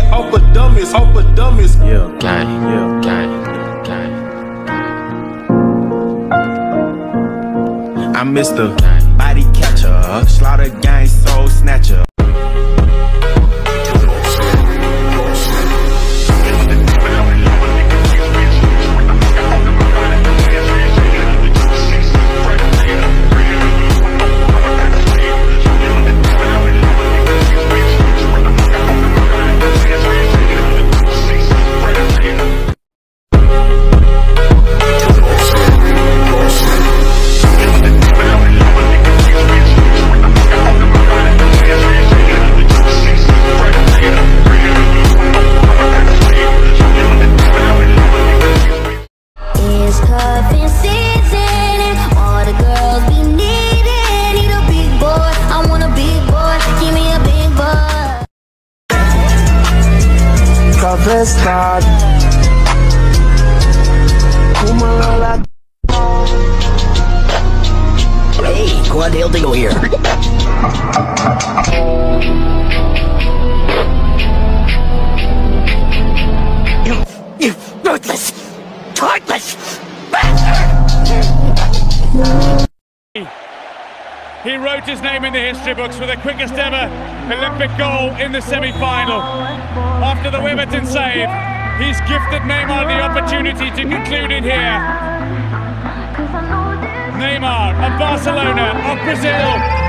off for dummies, off for dummies. Yeah, gang, gang. I'm Mr. Body Catcher, Slaughter Gang Soul Snatcher. Start. Hey, Quad Hail Dingo here. You ruthless, heartless bastard! He wrote his name in the history books for the quickest ever Olympic goal in the semi-final. After the Wimbledon save, he's gifted Neymar the opportunity to conclude it here. Neymar of Barcelona, of Brazil,